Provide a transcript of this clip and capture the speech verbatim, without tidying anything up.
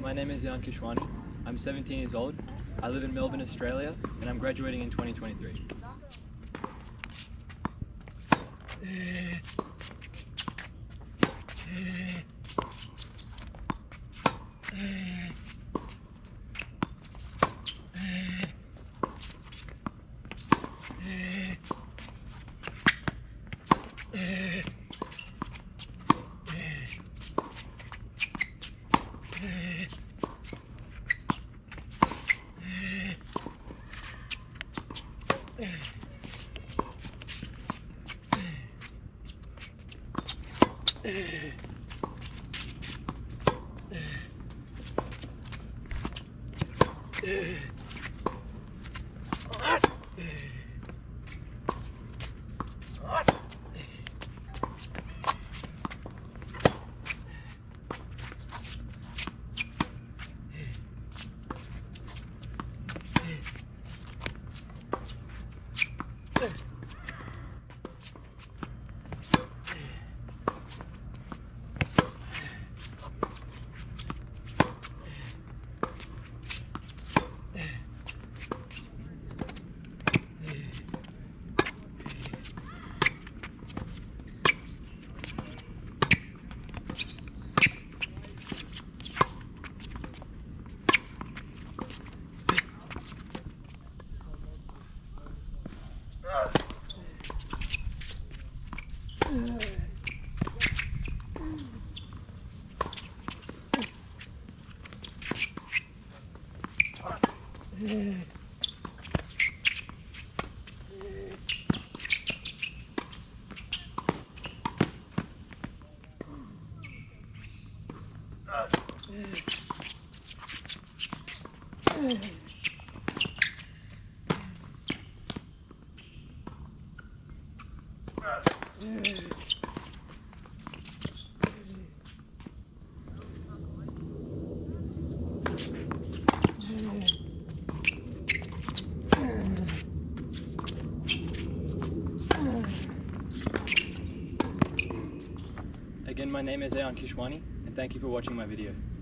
my name is Ayan Keshwani. I'm seventeen years old. I live in Melbourne, Australia, and I'm graduating in twenty twenty-three. Again, my name is Ayan Keshwani, and thank you for watching my video.